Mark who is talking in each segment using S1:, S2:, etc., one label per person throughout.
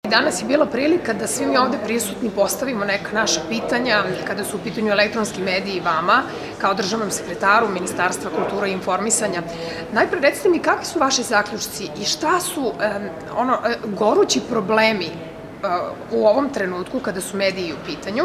S1: Danas je bila prilika da svi mi ovde prisutni postavimo neka naša pitanja kada su u pitanju elektronski mediji vama, kao državnom sekretaru Ministarstva kulture i informisanja. Najpre recite mi kakvi su vaši zaključci i šta su gorući problemi u ovom trenutku kada su mediji u pitanju.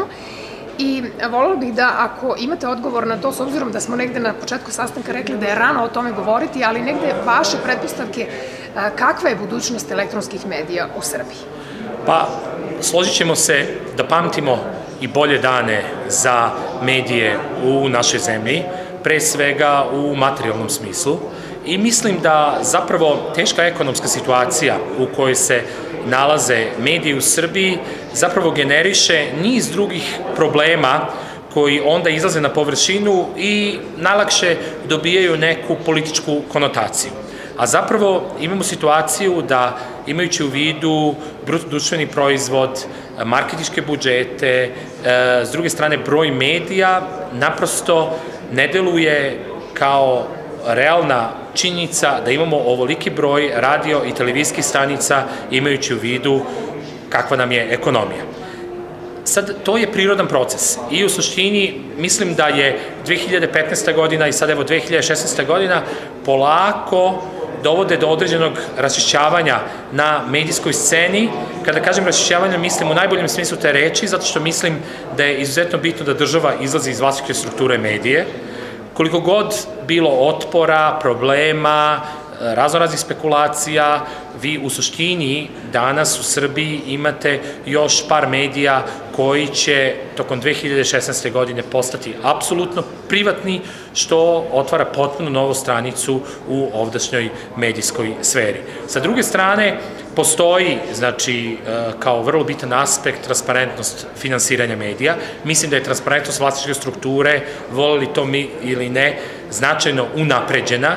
S1: I voljela bih da, ako imate odgovor na to, s obzirom da smo negde na početku sastanka rekli da je rano o tome govoriti, ali negde vaše pretpostavke, kakva je budućnost elektronskih medija u Srbiji?
S2: Pa, složit ćemo se da pamtimo i bolje dane za medije u našoj zemlji, pre svega u materijalnom smislu, i mislim da zapravo teška ekonomska situacija u kojoj se nalaze mediji u Srbiji zapravo generiše niz drugih problema koji onda izlaze na površinu i najlakše dobijaju neku političku konotaciju. A zapravo imamo situaciju da, imajući u vidu bruto društveni proizvod, marketinške budžete, s druge strane broj medija, naprosto ne deluje kao realna činjenica da imamo ovoliki broj radio i televizijskih stanica, imajući u vidu kakva nam je ekonomija. Sad, to je prirodan proces i u suštini mislim da je 2015. godina i sad evo 2016. godina polako dovode do određenog raščišćavanja na medijskoj sceni. Kada kažem raščišćavanja, mislim u najboljem smislu te reči, zato što mislim da je izuzetno bitno da država izlazi iz vlasničke strukture medije. Koliko god bilo otpora, problema, raznoraznih spekulacija, vi u suštini danas u Srbiji imate još par medija koji će tokom 2016. godine postati apsolutno privatni, što otvara potpuno novu stranicu u ovdašnjoj medijskoj sferi. Sa druge strane, postoji, znači, kao vrlo bitan aspekt transparentnost finansiranja medija. Mislim da je transparentnost vlasničke strukture, voleli to mi ili ne, značajno unapređena.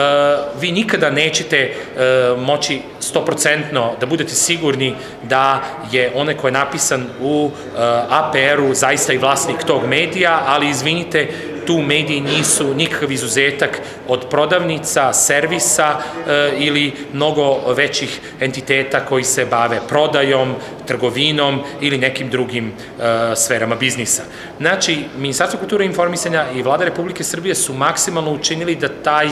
S2: Vi nikada nećete moći 100% da budete sigurni da je onaj ko je napisan u APR-u zaista i vlasnik tog medija, ali izvinite, tu mediji nisu nikakav izuzetak od prodavnica, servisa ili mnogo većih entiteta koji se bave prodajom, trgovinom ili nekim drugim sferama biznisa. Znači, Ministarstvo kulture i informisanja i Vlada Republike Srbije su maksimalno učinili da taj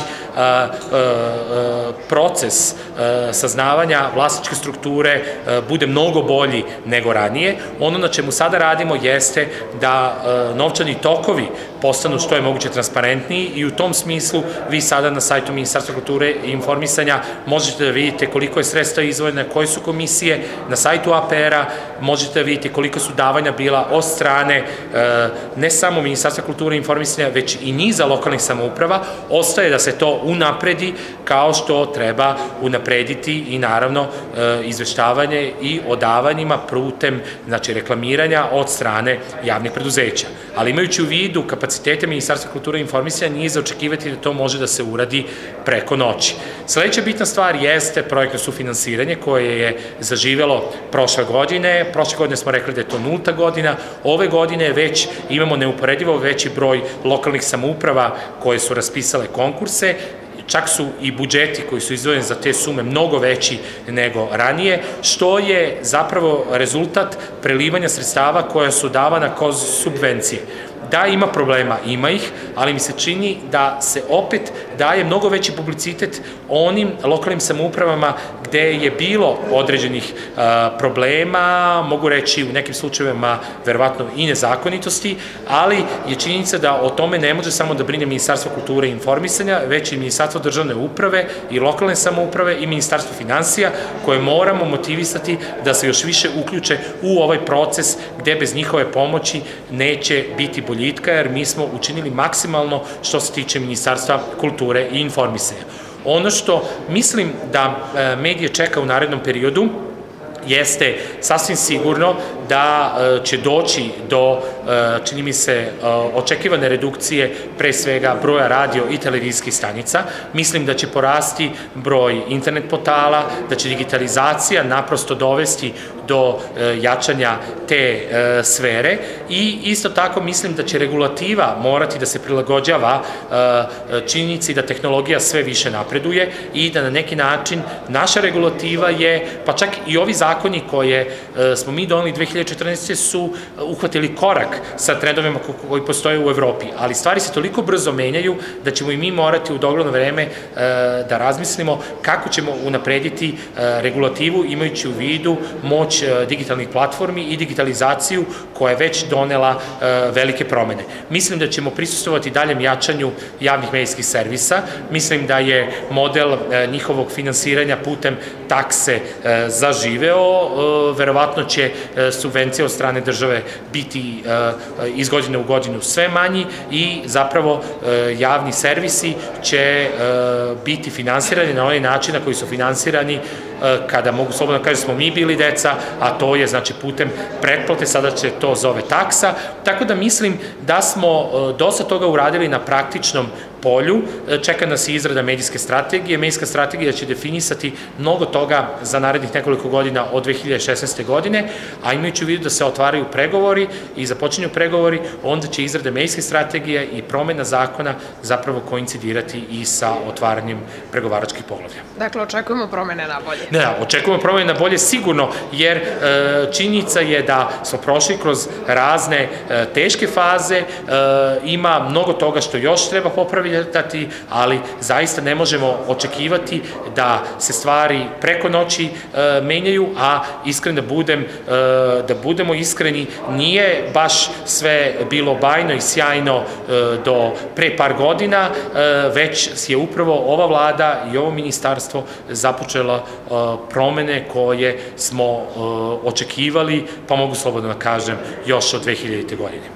S2: proces saznavanja vlasničke strukture bude mnogo bolji nego ranije. Ono na čemu sada radimo jeste da novčani tokovi postanu što je moguće transparentniji i u tom smislu vi sada na sajtu Ministarstva kulture i informisanja možete da vidite koliko je sredstva izdvojeno, koje su komisije, na sajtu APR-a možete da vidite koliko su davanja bila od strane ne samo Ministarstva kulture i informisanja, već i niza lokalnih samouprava. Ostaje da se to unapredi kao što treba unaprediti i naravno izveštavanje i o davanjima putem, znači, reklamiranja od strane javnih preduzeća. Ali imajući u vidu kapacitete Ministarstva kulture i informisanja, nije za očekivati da to može da se uradi preko noći. Sledeća bitna stvar jeste projektno sufinansiranje koje je zaživelo prošle godine. Prošle godine smo rekli da je to 0. godina. Ove godine već imamo neuporedivo veći broj lokalnih samouprava koje su raspisale konkurse. Čak su i budžeti koji su izdvojeni za te sume mnogo veći nego ranije, što je zapravo rezultat prelivanja sredstava koja su davana kroz subvencije. Da, ima problema, ima ih, ali mi se čini da se opet daje mnogo veći publicitet onim lokalnim samoupravama gde je bilo određenih problema, mogu reći u nekim slučajevima verovatno i nezakonitosti, ali je činjenica da o tome ne može samo da brine Ministarstvo kulture i informisanja, već i Ministarstvo državne uprave i lokalne samouprave i Ministarstvo finansija, koje moramo motivisati da se još više uključe u ovaj proces gde bez njihove pomoći neće biti boljitka, jer mi smo učinili maksimalno što se tiče Ministarstva kulture i informisanja. Ono što mislim da medije čeka u narednom periodu jeste sasvim sigurno da će doći do, čini mi se, očekivane redukcije pre svega broja radio i televizijskih stanica. Mislim da će porasti broj internet portala, da će digitalizacija naprosto dovesti do jačanja te sfere i isto tako mislim da će regulativa morati da se prilagođava činjenici da tehnologija sve više napreduje i da na neki način naša regulativa je, pa čak i ovi zakoni koje smo mi doneli 2014. su uhvatili korak sa trendovima koji postoje u Evropi, ali stvari se toliko brzo menjaju da ćemo i mi morati u dogledno vreme da razmislimo kako ćemo unaprediti regulativu imajući u vidu moć digitalnih platformi i digitalizaciju koja je već donela velike promene. Mislim da ćemo prisustvovati daljem jačanju javnih medijskih servisa. Mislim da je model njihovog finansiranja putem takse zaživeo. Verovatno će subvencije od strane države biti iz godine u godinu sve manji i zapravo javni servisi će biti finansirani na onaj način na koji su finansirani kada mogu slobodno kažem smo mi bili deca, a to je znači putem pretplate, sada će to zove taksa, tako da mislim da smo dosta toga uradili na praktičnom polju, čeka nas i izrada medijske strategije. Medijska strategija će definisati mnogo toga za narednih nekoliko godina od 2016. godine, a imajući u vidu da se otvaraju pregovori i započinju pregovori, onda će izrada medijske strategije i promena zakona zapravo koincidirati i sa otvaranjem pregovaračkih poglavlja.
S1: Dakle, očekujemo promene na bolje.
S2: Ne, očekujemo promene na bolje sigurno, jer činjenica je da smo prošli kroz razne teške faze, ima mnogo toga što još treba popraviti, ali zaista ne možemo očekivati da se stvari preko noći menjaju, a iskren da budemo iskreni, nije baš sve bilo bajno i sjajno do pre par godina, već je upravo ova vlada i ovo ministarstvo započelo promene koje smo očekivali, pa mogu slobodno da kažem, još od 2000. godine.